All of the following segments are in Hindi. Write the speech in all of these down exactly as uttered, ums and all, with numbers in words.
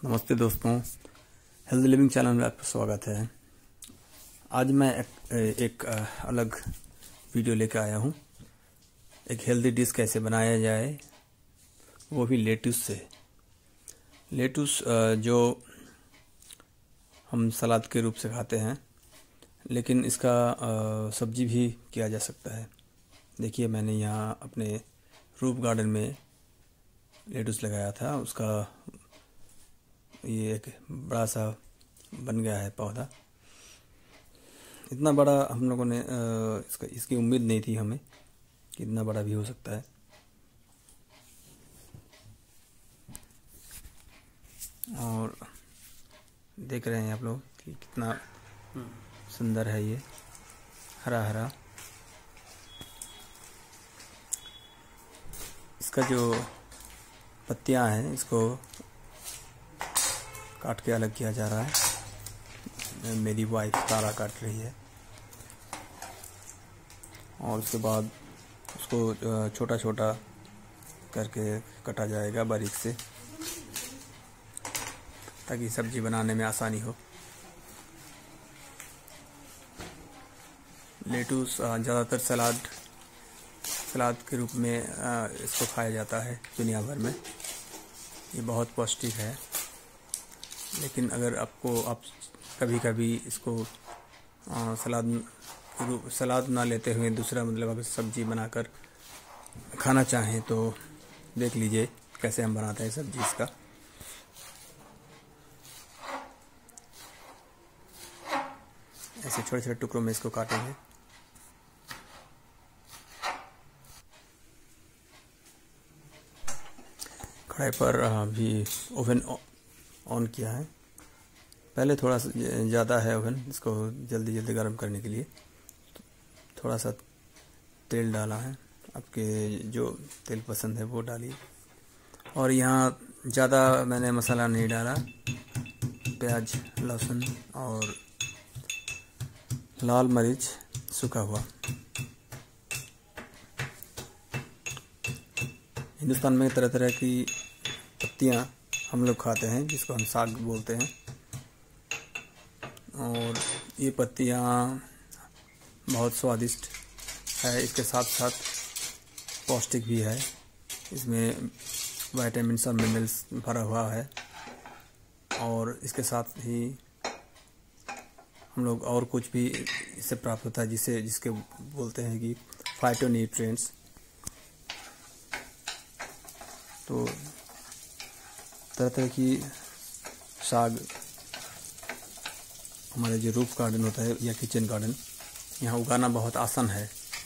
नमस्ते दोस्तों, हेल्दी लिविंग चैनल में आपका स्वागत है। आज मैं एक, एक अलग वीडियो लेकर आया हूँ। एक हेल्दी डिश कैसे बनाया जाए, वो भी लेटुस से। लेटुस जो हम सलाद के रूप से खाते हैं, लेकिन इसका सब्जी भी किया जा सकता है। देखिए, मैंने यहाँ अपने रूफ गार्डन में लेटुस लगाया था। उसका ये एक बड़ा सा बन गया है पौधा। इतना बड़ा हम लोगों ने इसका इसकी उम्मीद नहीं थी हमें कि इतना बड़ा भी हो सकता है। और देख रहे हैं आप लोग कि कितना सुंदर है ये, हरा हरा। इसका जो पत्तियां हैं, इसको काट के अलग किया जा रहा है। मेरी वाइफ तारा काट रही है और उसके बाद उसको छोटा छोटा करके कटा जाएगा बारीक से, ताकि सब्जी बनाने में आसानी हो। लेटुस ज़्यादातर सलाद सलाद के रूप में इसको खाया जाता है दुनिया भर में। ये बहुत पौष्टिक है, लेकिन अगर आपको आप कभी कभी इसको आ, सलाद रूप सलाद ना लेते हुए दूसरा मतलब अगर सब्जी बनाकर खाना चाहें तो देख लीजिए कैसे हम बनाते हैं सब्जी इसका। ऐसे छोटे छोटे टुकड़ों में इसको काटेंगे। कढ़ाई पर भी ओवन ऑन किया है। पहले थोड़ा सा ज़्यादा है ओवन, इसको जल्दी जल्दी गर्म करने के लिए। थोड़ा सा तेल डाला है, आपके जो तेल पसंद है वो डालिए। और यहाँ ज़्यादा मैंने मसाला नहीं डाला। प्याज, लहसुन और लाल मिर्च सूखा हुआ। हिंदुस्तान में तरह तरह की पत्तियाँ हम लोग खाते हैं, जिसको हम साग बोलते हैं। और ये पत्तियाँ बहुत स्वादिष्ट है, इसके साथ साथ पौष्टिक भी है। इसमें विटामिन और मिनरल्स भरा हुआ है। और इसके साथ ही हम लोग और कुछ भी इससे प्राप्त होता है, जिसे जिसके बोलते हैं कि फाइटोन्यूट्रिएंट्स। तो तरह तरह की साग हमारे जो रूफ गार्डन होता है या किचन गार्डन, यहाँ उगाना बहुत आसान है।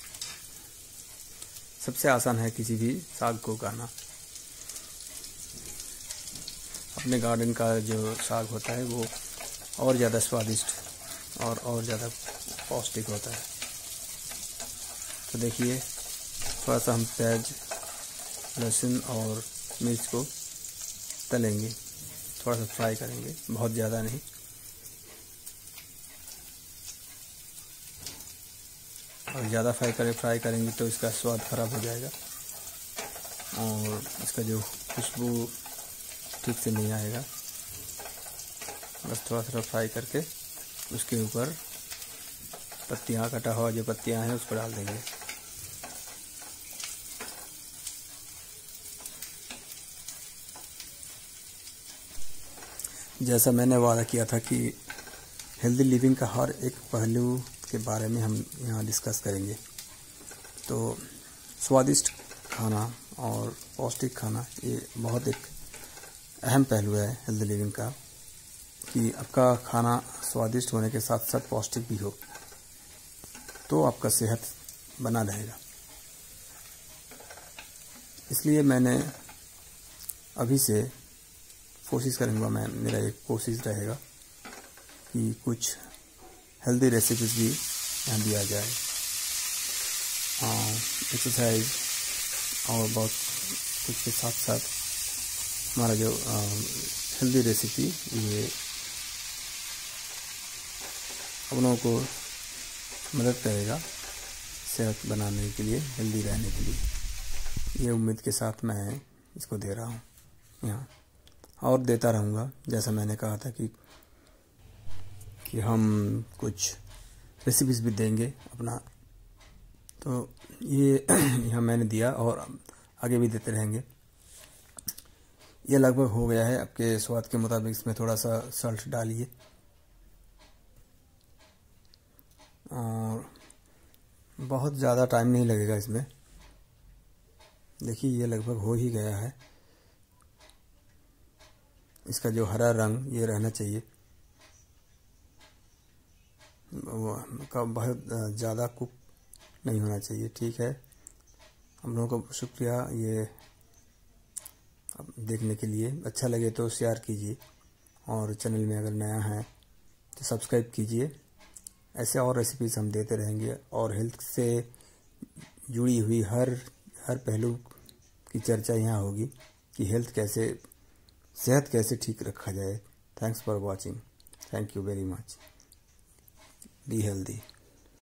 सबसे आसान है किसी भी साग को उगाना। अपने गार्डन का जो साग होता है वो और ज़्यादा स्वादिष्ट और और ज़्यादा पौष्टिक होता है। तो देखिए, थोड़ा सा हम प्याज, लहसुन और मिर्च को तलेंगे, थोड़ा सा फ्राई करेंगे, बहुत ज़्यादा नहीं। और ज़्यादा फ्राई करें फ्राई करेंगे तो इसका स्वाद खराब हो जाएगा और इसका जो खुशबू ठीक से नहीं आएगा। बस थोड़ा थोड़ा फ्राई करके उसके ऊपर पत्तियाँ, कटा हुआ जो पत्तियाँ हैं उसको डाल देंगे। जैसा मैंने वादा किया था कि हेल्दी लिविंग का हर एक पहलू के बारे में हम यहाँ डिस्कस करेंगे। तो स्वादिष्ट खाना और पौष्टिक खाना, ये बहुत एक अहम पहलू है हेल्दी लिविंग का, कि आपका खाना स्वादिष्ट होने के साथ साथ पौष्टिक भी हो, तो आपका सेहत बना रहेगा। इसलिए मैंने अभी से कोशिश करूँगा, मैं मेरा एक कोशिश रहेगा कि कुछ हेल्दी रेसिपीज भी यहाँ दिया जाए। एक्सरसाइज और बहुत कुछ के साथ साथ हमारा जो हेल्दी रेसिपी, ये आप लोगों को मदद करेगा सेहत बनाने के लिए, हेल्दी रहने के लिए। ये उम्मीद के साथ मैं इसको दे रहा हूँ यहाँ। और देता रहूँगा। जैसा मैंने कहा था कि कि हम कुछ रेसिपीज़ भी देंगे अपना, तो ये यहाँ मैंने दिया और आगे भी देते रहेंगे। ये लगभग हो गया है। आपके स्वाद के मुताबिक इसमें थोड़ा सा सॉल्ट डालिए और बहुत ज़्यादा टाइम नहीं लगेगा इसमें। देखिए ये लगभग हो ही गया है। इसका जो हरा रंग ये रहना चाहिए, वो का बहुत ज़्यादा कुक नहीं होना चाहिए। ठीक है, हम लोगों को शुक्रिया ये देखने के लिए। अच्छा लगे तो शेयर कीजिए और चैनल में अगर नया है तो सब्सक्राइब कीजिए। ऐसे और रेसिपीज़ हम देते रहेंगे और हेल्थ से जुड़ी हुई हर हर पहलू की चर्चा यहाँ होगी कि हेल्थ कैसे, सेहत कैसे ठीक रखा जाए। Thanks for watching. Thank you very much. Be healthy.